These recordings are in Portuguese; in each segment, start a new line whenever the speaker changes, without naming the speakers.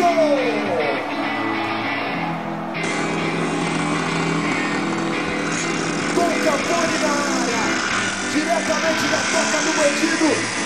Diretamente da toca do bandido.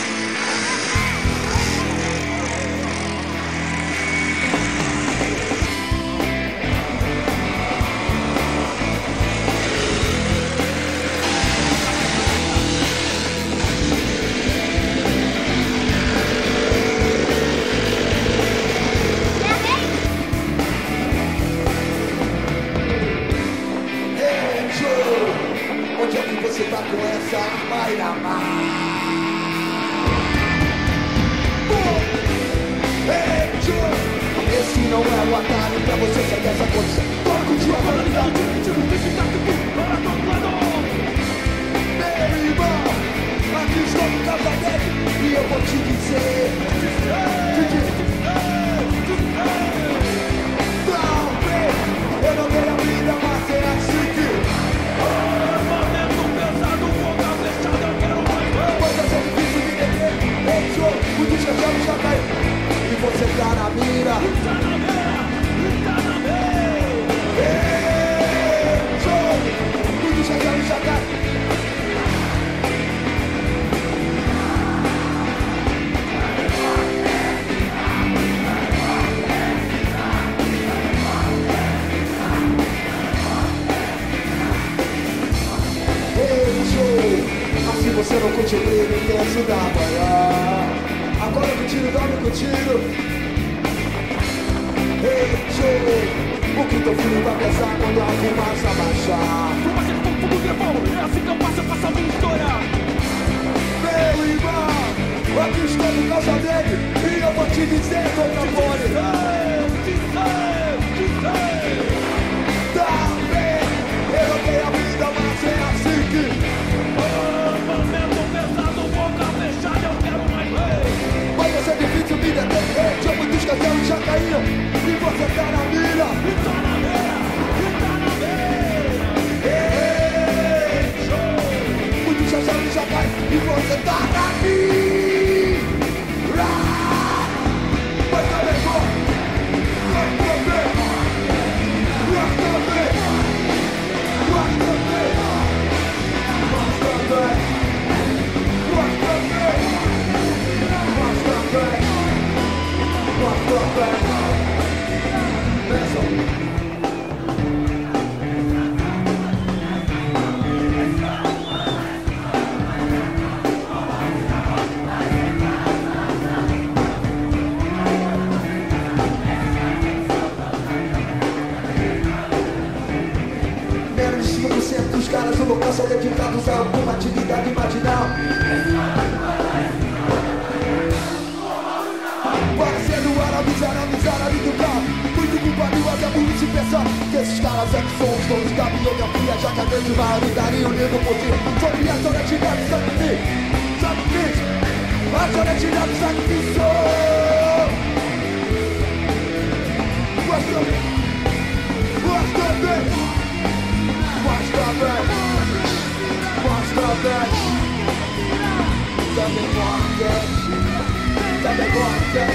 Onde é que você tá com essa arma e na mão? Esse não é o atalho pra você sair dessa condição. Toca o dia para ligar. Meu irmão, aqui estou no casamento e eu vou te dizer. Não, eu não tenho a vida, mas é assim que armamento pesado, boca fechada, eu quero mais ver. Pode ser difícil de entender. Ei, show, o descansado já caiu. E você tá na mira. Tá na mira, tá na mira. Ei, show, o descansado já caiu. Assim você não curte o brilho intenso da manhã. Agora que o tiro dorme com o tiro. Ei, show, o que teu filho vai pensar quando a fumaça baixar?
Fumaça de fogo, fogo de fogo, é assim que eu passo a minha história.
Meu irmão, aqui estou no casa dele e eu vou te dizer, Tocapone. Tá bem, eu não tenho a vida, mas é assim que
armamento pesado, boca fechada, eu quero mais ver.
vai ser difícil me deter. Tinha muitos castelos já caíram e você tá na mira.
E tá na mira, e tá na mira.
Ei, show, muitos castelos já caíram e você tá na mira. Vai também, vai também, vai também, vai também, vai também. Menos de 5% dos caras no local são dedicados a alguma atividade marginal. Parecendo árabes do carro. Muito culpado, até por se pensar que esses caras é que são os donos da biografia. Já que a grande maioria unido por ti. Sobre a honestidade e sacrifício. A honestidade e sacrifício. Gosta bem. Também gosta.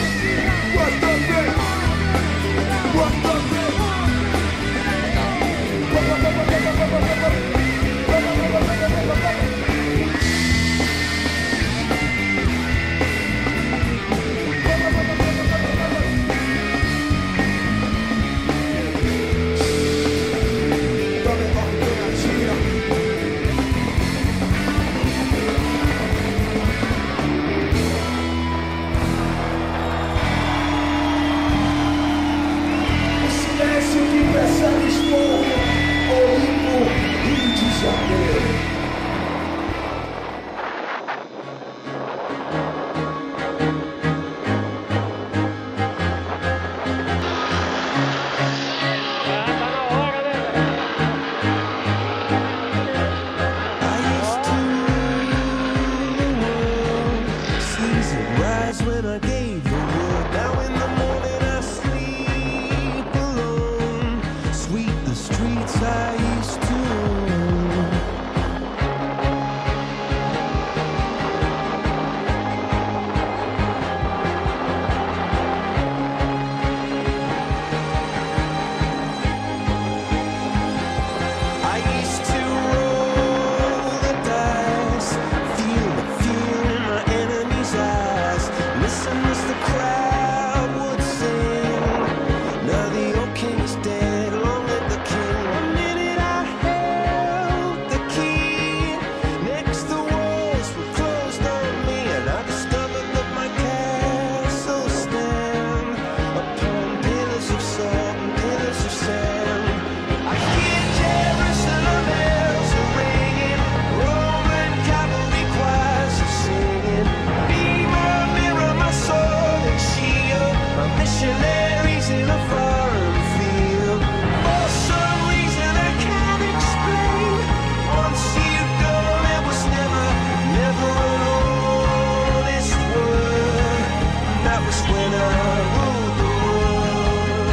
listen as the crowd would sing. Now the old king is dead, long live the king. One minute I held the key, next the walls were closed on me, and I discovered that my castle stand upon pillars of salt and pillars of sand. I hear Jerusalem bells are ringing, Roman cavalry choirs are singing. Be my mirror, my sword and shield, my missionaries in a foreign field. For some reason I can't explain, once you've gone there was never an honest word. That was when I ruled the world.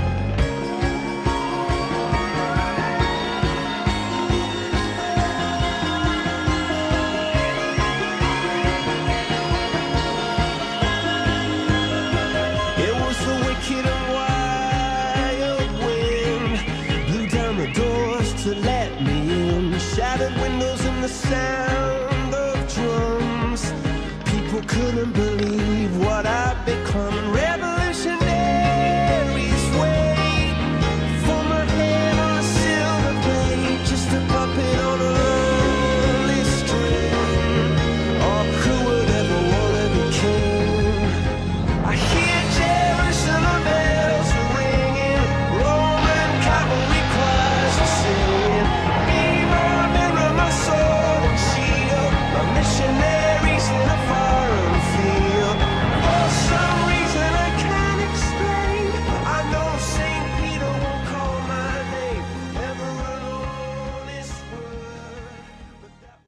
It was the wicked and wild wind, blew down the doors to let me in, shattered windows in the sound